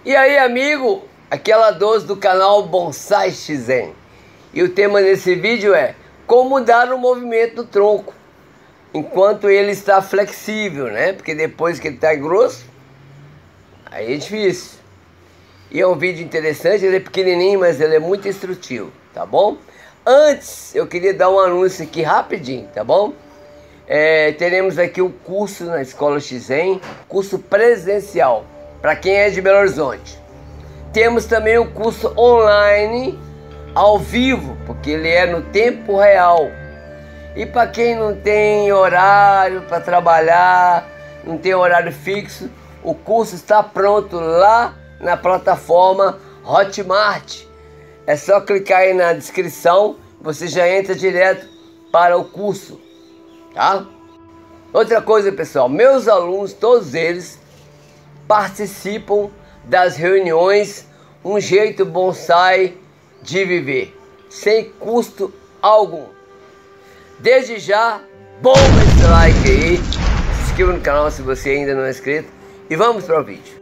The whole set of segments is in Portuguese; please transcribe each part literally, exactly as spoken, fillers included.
E aí, amigo, aquela doze do canal Bonsai Shizen. E o tema desse vídeo é como mudar o movimento do tronco enquanto ele está flexível, né? Porque depois que ele está grosso, aí é difícil. E é um vídeo interessante, ele é pequenininho, mas ele é muito instrutivo, tá bom? Antes, eu queria dar um anúncio aqui rapidinho, tá bom? É, teremos aqui um curso na Escola Shizen, curso presencial, para quem é de Belo Horizonte. Temos também o curso online, ao vivo, porque ele é no tempo real. E para quem não tem horário para trabalhar, não tem horário fixo, o curso está pronto lá na plataforma Hotmart. É só clicar aí na descrição, você já entra direto para o curso, tá? Outra coisa, pessoal, meus alunos, todos eles, participam das reuniões Um Jeito Bonsai de Viver, sem custo algum. Desde já, bomba esse like aí, se inscreva no canal se você ainda não é inscrito e vamos para o vídeo.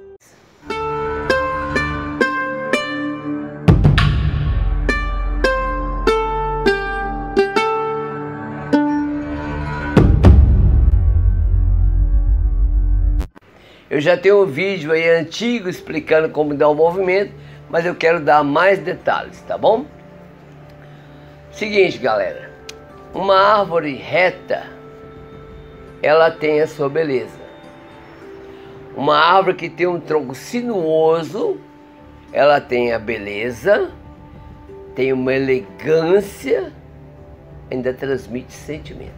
Eu já tenho um vídeo aí antigo explicando como dar o movimento, mas eu quero dar mais detalhes, tá bom? Seguinte, galera, uma árvore reta, ela tem a sua beleza. Uma árvore que tem um tronco sinuoso, ela tem a beleza, tem uma elegância, ainda transmite sentimento.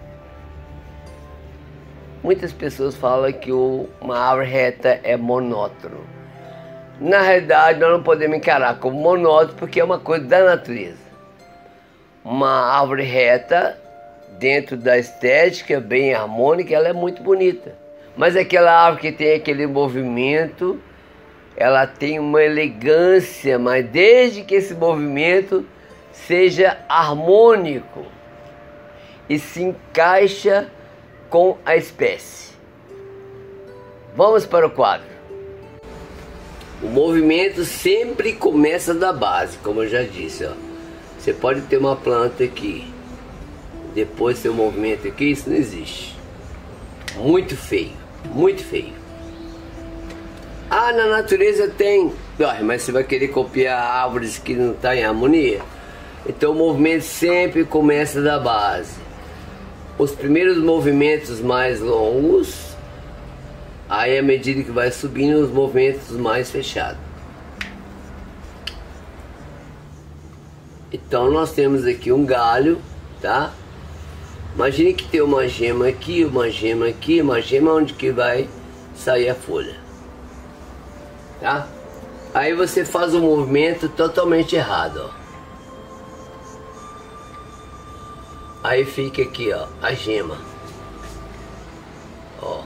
Muitas pessoas falam que uma árvore reta é monótono. Na realidade, nós não podemos encarar como monótono porque é uma coisa da natureza. Uma árvore reta, dentro da estética, bem harmônica, ela é muito bonita. Mas aquela árvore que tem aquele movimento, ela tem uma elegância, mas desde que esse movimento seja harmônico e se encaixa com a espécie. Vamos para o quadro. O movimento sempre começa da base, como eu já disse, ó. Você pode ter uma planta aqui, depois ter um movimento aqui, isso não existe. Muito feio, muito feio. Ah, na natureza tem, mas você vai querer copiar árvores que não estão em harmonia? Então o movimento sempre começa da base. Os primeiros movimentos mais longos, aí à medida que vai subindo, os movimentos mais fechados. Então nós temos aqui um galho, tá? Imagine que tem uma gema aqui, uma gema aqui, uma gema onde que vai sair a folha, tá? Aí você faz um movimento totalmente errado, ó. Aí fica aqui, ó, a gema. Ó.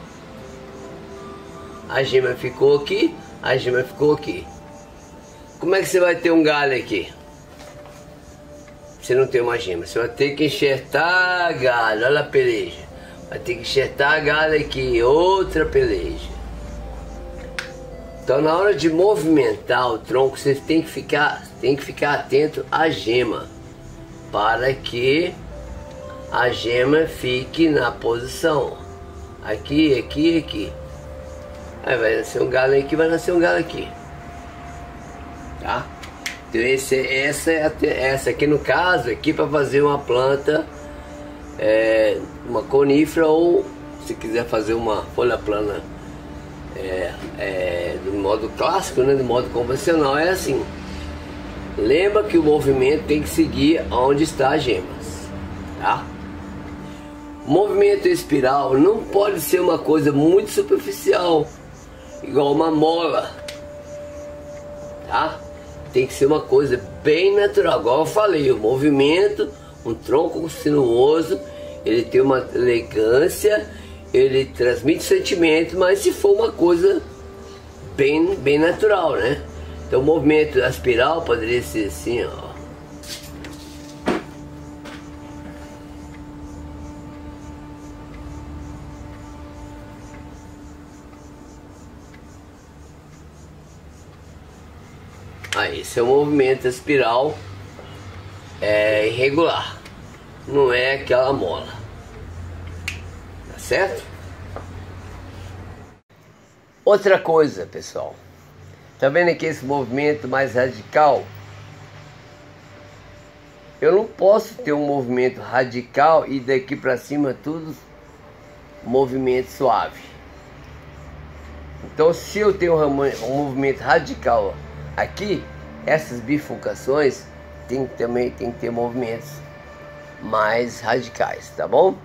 A gema ficou aqui, a gema ficou aqui. Como é que você vai ter um galho aqui? Você não tem uma gema, você vai ter que enxertar a galho, olha a peleja. Vai ter que enxertar a galho aqui, outra peleja. Então na hora de movimentar o tronco, você tem que ficar, tem que ficar atento à gema, para que a gema fique na posição. Aqui, aqui, aqui. Aí vai nascer um galho aqui, vai nascer um galho aqui. Tá? Então esse, essa, essa aqui no caso, aqui para fazer uma planta, é, uma conífera, ou se quiser fazer uma folha plana é, é, do modo clássico, né, do modo convencional, é assim. Lembra que o movimento tem que seguir onde está as gemas, tá? Movimento espiral não pode ser uma coisa muito superficial, igual uma mola, tá? Tem que ser uma coisa bem natural, igual eu falei, o movimento, um tronco sinuoso, ele tem uma elegância, ele transmite sentimento, mas se for uma coisa bem, bem natural, né? Então o movimento espiral poderia ser assim, ó. Aí, esse é o movimento espiral é, irregular. Não é aquela mola. Tá certo? Outra coisa, pessoal. Tá vendo aqui esse movimento mais radical? Eu não posso ter um movimento radical e daqui para cima tudo movimento suave. Então, se eu tenho um movimento radical aqui, essas bifurcações tem, também tem que ter movimentos mais radicais, tá bom?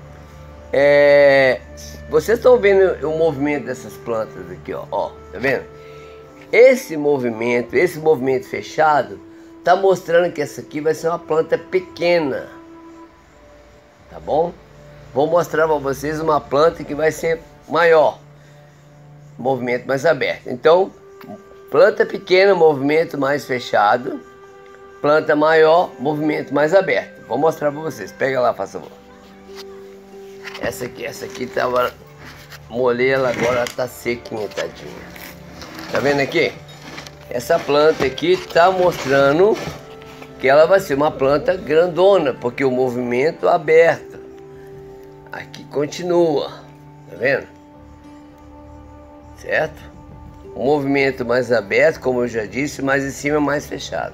É, vocês estão vendo o movimento dessas plantas aqui, ó, ó, tá vendo? Esse movimento, esse movimento fechado, tá mostrando que essa aqui vai ser uma planta pequena, tá bom? Vou mostrar para vocês uma planta que vai ser maior, movimento mais aberto. Então, planta pequena, movimento mais fechado, planta maior, movimento mais aberto. Vou mostrar para vocês. Pega lá, por favor. Essa aqui, essa aqui tava molhei ela, agora tá sequinha, tadinha. Tá vendo aqui? Essa planta aqui tá mostrando que ela vai ser uma planta grandona, porque o movimento é aberto. Aqui continua, tá vendo? Certo? O movimento mais aberto, como eu já disse, mais em cima, mais fechado.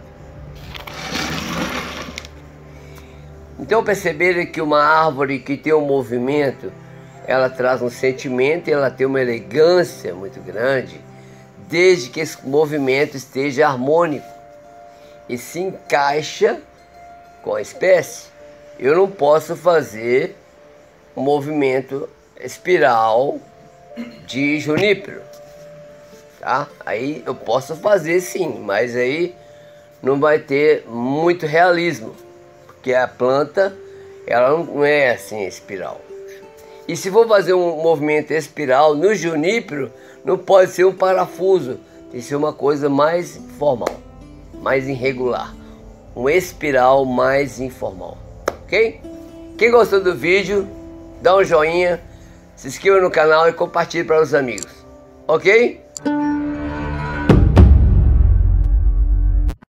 Então perceberam que uma árvore que tem um movimento, ela traz um sentimento e ela tem uma elegância muito grande, desde que esse movimento esteja harmônico e se encaixa com a espécie. Eu não posso fazer um movimento espiral de junípero, tá? Aí eu posso fazer sim, mas aí não vai ter muito realismo, porque a planta ela não é assim espiral. E se for fazer um movimento espiral no junípero, não pode ser um parafuso, tem que ser uma coisa mais informal, mais irregular, um espiral mais informal, ok? Quem gostou do vídeo, dá um joinha, se inscreva no canal e compartilhe para os amigos, ok?